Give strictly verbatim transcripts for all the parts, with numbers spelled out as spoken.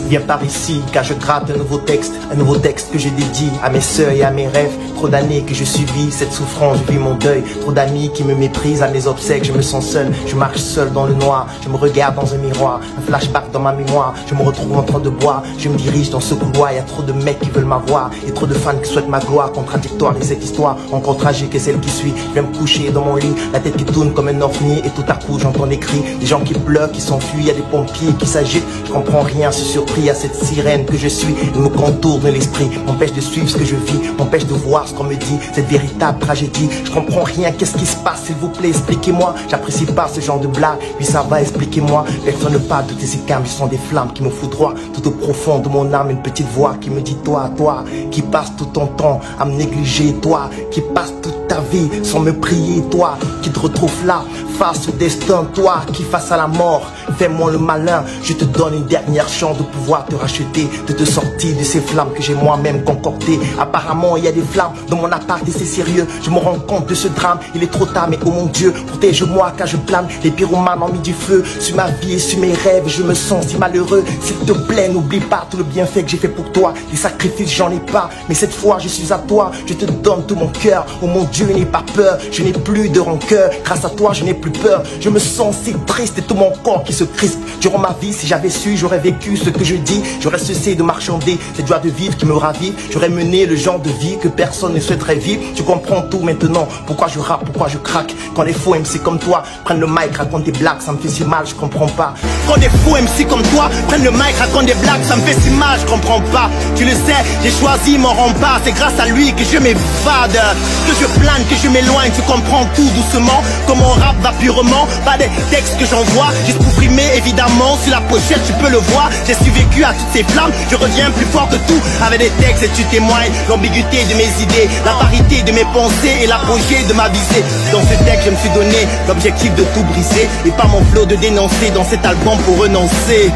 Viens par ici, car je gratte un nouveau texte, un nouveau texte que je dédie à mes sœurs et à mes rêves. Trop d'années que je subis cette souffrance, je vis mon deuil. Trop d'amis qui me méprisent à mes obsèques, je me sens seul. Je marche seul dans le noir, je me regarde dans un miroir. Un flashback dans ma mémoire, je me retrouve en train de boire. Je me dirige dans ce couloir, il y a trop de mecs qui veulent m'avoir. Et trop de fans qui souhaitent ma gloire, contradictoire et cette histoire encore tragique que celle qui suit. Je viens me coucher dans mon lit, la tête qui tourne comme un ovni. Et tout à coup j'entends des cris, des gens qui pleurent, qui s'enfuient. Il y a des pompiers qui s'agitent, je comprends rien, je suis surpris à cette sirène que je suis. Elle me contourne l'esprit, m'empêche de suivre ce que je vis, m'empêche de voir ce qu'on me dit, cette véritable tragédie. Je comprends rien, qu'est-ce qui se passe, s'il vous plaît, expliquez-moi. J'apprécie pas ce genre de blague, oui ça va, expliquez-moi. Personne ne parle de tes écames, ce sont des flammes qui me foudroient. Tout au profond de mon âme, une petite voix qui me dit toi, toi, qui passe tout ton temps à me négliger, toi, qui passe toute ta vie sans me prier, toi, qui te retrouve là, face au destin, toi, qui face à la mort, fais-moi le malin, je te donne une dernière chance de pouvoir te racheter, de te sortir de ces flammes que j'ai moi-même concoctées. Apparemment il y a des flammes dans mon appart et c'est sérieux, je me rends compte de ce drame, il est trop tard mais oh mon Dieu, protège-moi car je plane, les pyromanes ont mis du feu sur ma vie et sur mes rêves, je me sens si malheureux, s'il te plaît n'oublie pas tout le bienfait que j'ai fait pour toi, les sacrifices j'en ai pas, mais cette fois je suis à toi, je te donne tout mon cœur, oh mon Dieu n'aie pas peur, je n'ai plus de rancœur, grâce à toi je n'ai plus peur, je me sens si triste et tout mon corps qui se crispe, durant ma vie si j'avais su j'aurais vécu ce que je dis, j'aurais cessé de marchander cette joie de vivre qui me ravit, j'aurais mené le genre de vie que personne ne souhaiterait vivre, tu comprends tout maintenant, pourquoi je rappe, pourquoi je craque, quand les faux M C comme toi prennent le mic, racontent des blagues, ça me fait si mal, je comprends pas, quand des faux M C comme toi prennent le mic, racontent des blagues, ça me fait si mal, je comprends pas, tu le sais, j'ai choisi mon rempart, c'est grâce à lui que je m'évade, que je plane, que je m'éloigne, tu comprends tout doucement, comme mon rap va purement, pas des textes que j'envoie, juste pour frimer évidemment, sur la pochette tu peux le voir, j'ai survécu à toutes ces flammes, je reviens plus fort que tout, avec des textes et tu témoignes, l'ambiguïté de mes idées, la parité de mes pensées et l'apogée de ma visée, dans ce texte je me suis donné l'objectif de tout briser, et pas mon flot de dénoncer dans cet album pour renoncer.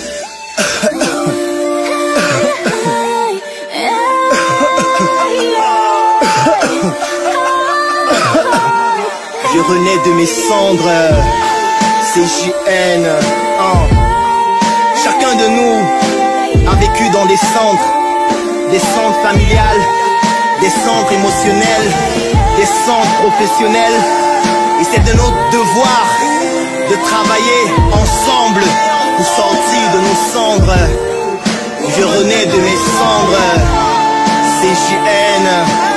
Je renais de mes cendres, C J N, hein. Chacun de nous a vécu dans des centres, des centres familiales, des centres émotionnels, des centres professionnels. Et c'est de notre devoir de travailler ensemble pour sortir de nos cendres. Je renais de mes cendres, C J N.